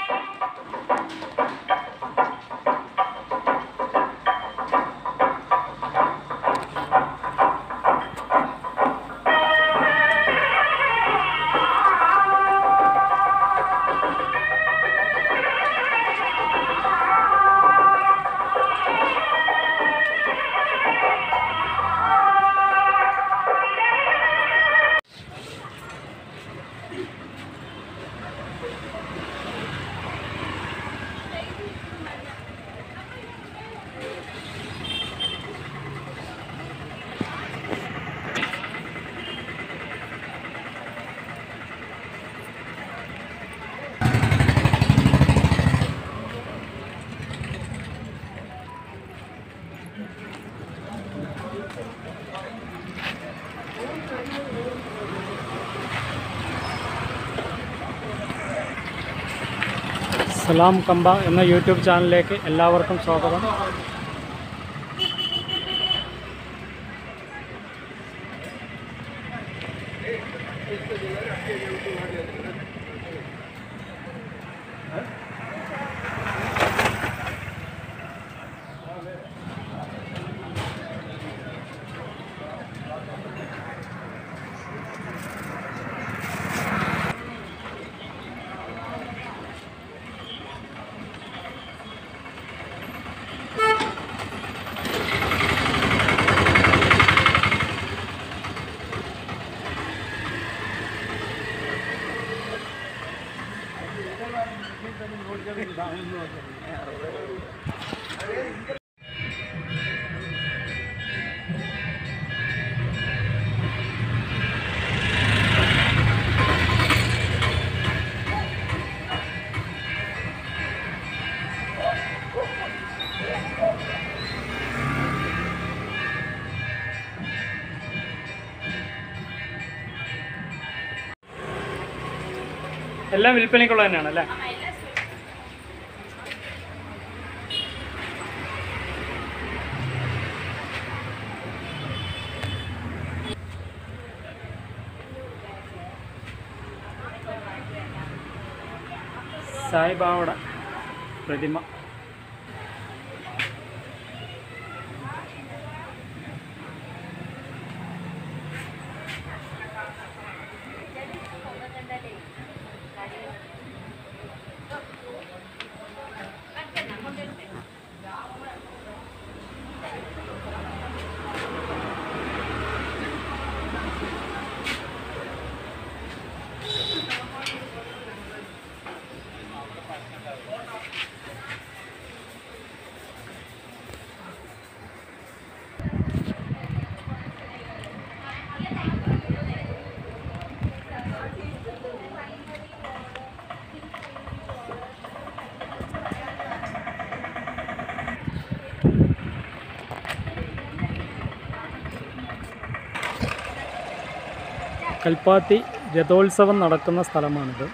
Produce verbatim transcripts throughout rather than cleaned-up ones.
സലാം കമ്പ എന്ന യൂട്യൂബ് ചാനലിലേക്ക് എല്ലാവർക്കും സ്വാഗതം. എല്ലാം വിൽപ്പനയ്ക്കുള്ള തന്നെയാണ് അല്ലേ? സായിബാബയുടെ പ്രതിമ. കൽപ്പാത്തി രഥോത്സവം നടക്കുന്ന സ്ഥലമാണിത്.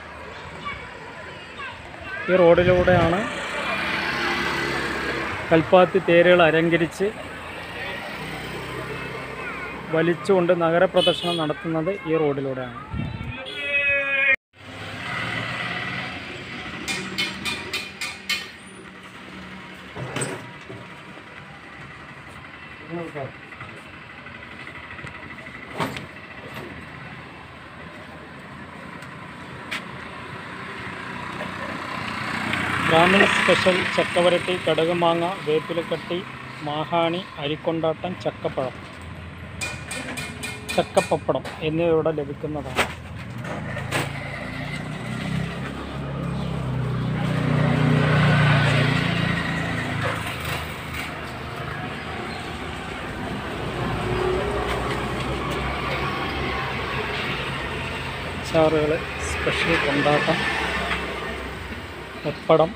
ഈ റോഡിലൂടെയാണ് കൽപ്പാത്തി തേരുകൾ അലങ്കരിച്ച് വലിച്ചുകൊണ്ട് നഗരപ്രദക്ഷിണം നടത്തുന്നത്. ഈ റോഡിലൂടെയാണ്. ബ്രാഹ്മണ സ്പെഷ്യൽ ചക്കവരട്ടി, കടുകുമാങ്ങ, വേപ്പിലക്കട്ടി, മാഹാണി, അരിക്കൊണ്ടാട്ടം, ചക്കപ്പഴം, ചക്കപ്പപ്പടം എന്നിവ ഇവിടെ ലഭിക്കുന്നതാണ്. അച്ചാറുകൾ, സ്പെഷ്യൽ കൊണ്ടാട്ടം, പപ്പടം,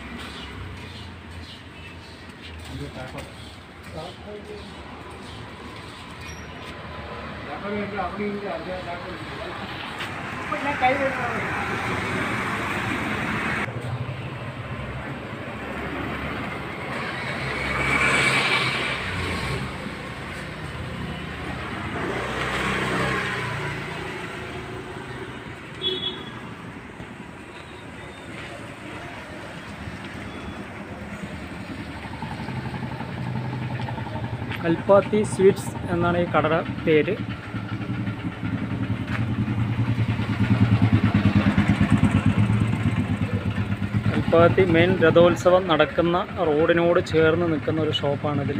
കൽപ്പാത്തി സ്വീറ്റ്സ് എന്നാണ് ഈ കടയുടെ പേര്. കൽപ്പാത്തി മെയിൻ രഥോത്സവം നടക്കുന്ന റോഡിനോട് ചേർന്ന് നിൽക്കുന്ന ഒരു ഷോപ്പാണിതിൽ.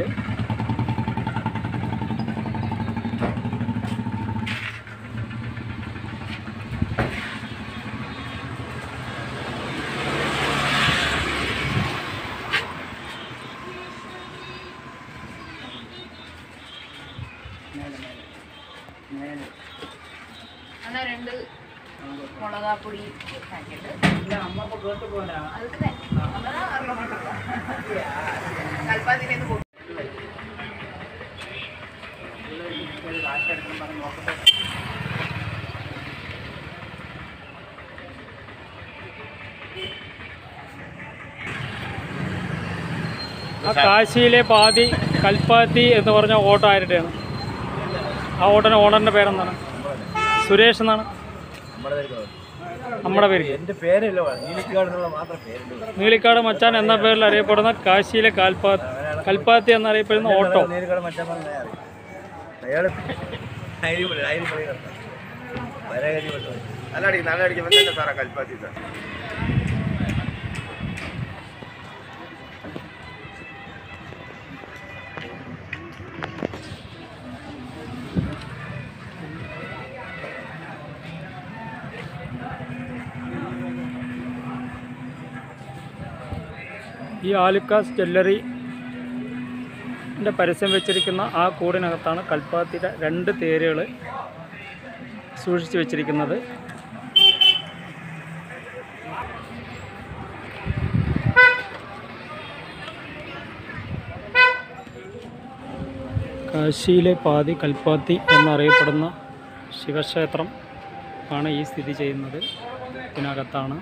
രണ്ട് മുളകാപ്പൊടി പാക്കറ്റ് കൽപ്പാത്തിലേക്ക് പോകും. ആ കാശിയിലെ പാതി കൽപ്പാത്തി എന്ന് പറഞ്ഞ ഓട്ടോ ആരുടെയാണ്? ആ ഓട്ടോൻ്റെ ഓണറിൻ്റെ പേരെന്താണ്? സുരേഷ് എന്നാണ് നമ്മുടെ പേര്. എൻ്റെ പേരല്ലോ നീലിക്കാട് എന്നുള്ള മാത്രം പേരുണ്ട്. നീലിക്കാട് മച്ചാൻ എന്ന പേരിൽ അറിയപ്പെടുന്ന കാശിയിലെ കാൽപ്പാത്തി കൽപ്പാത്തി എന്നറിയപ്പെടുന്ന ഓട്ടോ. നീലിക്കാട് മച്ചാൻ അയാൾ നല്ല നല്ല അടിക്കുമ്പോൾ സാറാ കൽപ്പാത്തി സാർ. ഈ ആലുക്കാസ് ജ്വല്ലറിൻ്റെ പരസ്യം വെച്ചിരിക്കുന്ന ആ കൂടിനകത്താണ് കൽപ്പാത്തിയുടെ രണ്ട് തേരുകൾ സൂക്ഷിച്ചു വെച്ചിരിക്കുന്നത്. കാശിയിലെ പാതി കൽപ്പാത്തി എന്നറിയപ്പെടുന്ന ശിവക്ഷേത്രം ആണ് ഈ സ്ഥിതി ചെയ്യുന്നത്. ഇതിനകത്താണ്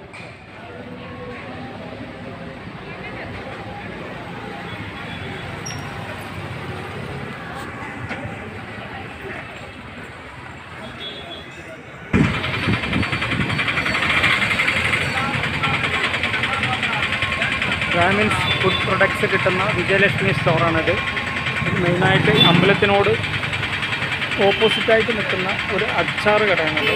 ബ്രാഹ്മിൻസ് ഫുഡ് പ്രൊഡക്ട്സ് കിട്ടുന്ന വിജയലക്ഷ്മി സ്റ്റോറാണിത്. ഇത് മെയിനായിട്ട് അമ്പലത്തിനോട് ഓപ്പോസിറ്റായിട്ട് നിൽക്കുന്ന ഒരു അച്ചാർ കടയാണത്.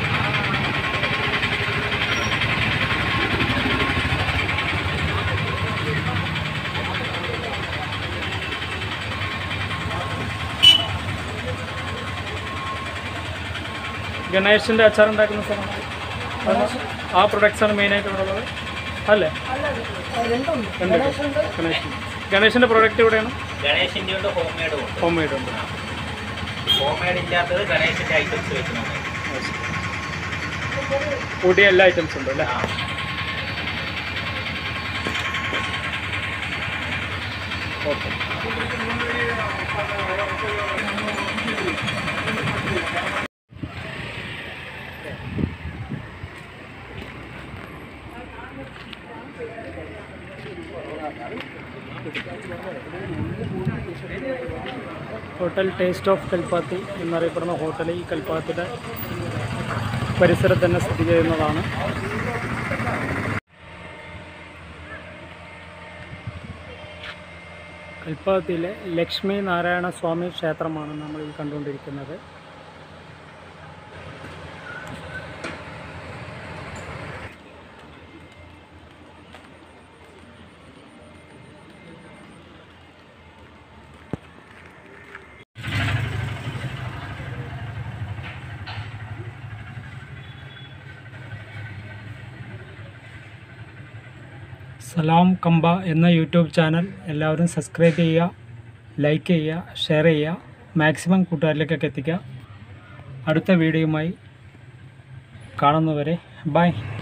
ഗണേശൻ്റെ അച്ചാർ ഉണ്ടാക്കുന്ന സ്ഥലമാണ്. ആ പ്രൊഡക്ട്സാണ് മെയിനായിട്ട് ഇവിടെ ഉള്ളത് അല്ലേ? ഗണേശൻ ഗണേശൻ്റെ പ്രൊഡക്റ്റ് എവിടെയാണ്? ഗണേശിൻ്റെ ഉണ്ട്, ഹോം മെയ്ഡും ഉണ്ട്. ഹോം മെയ്ഡ് ഉണ്ട്. ഹോം മെയ്ഡ് ഇല്ലാത്തത് ഗണേശിൻ്റെ ഐറ്റംസ് വെക്കുന്നുണ്ട്. കൂടിയ എല്ലാ ഐറ്റംസും ഉണ്ട് അല്ലേ? Okay. Hotel taste of Kalpathi എന്നറിയപ്പെടുന്ന ഹോട്ടൽ ഈ കൽപ്പാത്തിയുടെ പരിസരത്ത് തന്നെ സ്ഥിതി ചെയ്യുന്നതാണ്. കൽപ്പാത്തിയിലെ ലക്ഷ്മി നാരായണ സ്വാമി ക്ഷേത്രമാണ് നമ്മൾ ഈ കണ്ടുകൊണ്ടിരിക്കുന്നത്. സലാം കമ്പ എന്ന യൂട്യൂബ് ചാനൽ എല്ലാവരും സബ്സ്ക്രൈബ് ചെയ്യുക, ലൈക്ക് ചെയ്യുക, ഷെയർ ചെയ്യുക, മാക്സിമം കൂട്ടുകാരിലേക്കൊക്കെ എത്തിക്കുക. അടുത്ത വീഡിയോയുമായി കാണുന്നവരെ ബൈ.